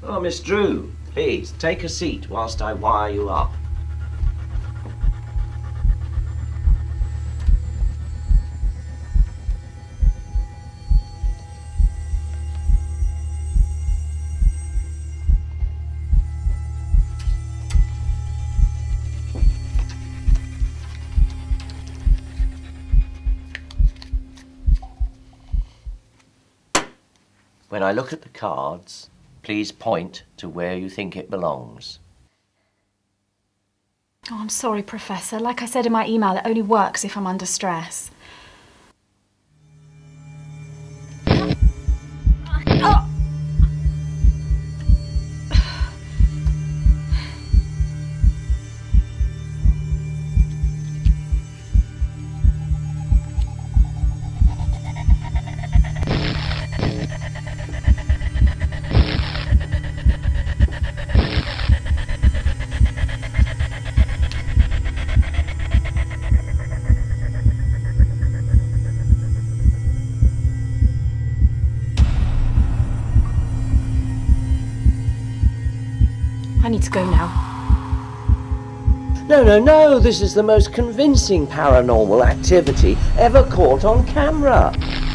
Oh, Miss Drew, please, take a seat whilst I wire you up. When I look at the cards, please point to where you think it belongs. Oh, I'm sorry, Professor. Like I said in my email, it only works if I'm under stress. Oh! I need to go now. No, this is the most convincing paranormal activity ever caught on camera.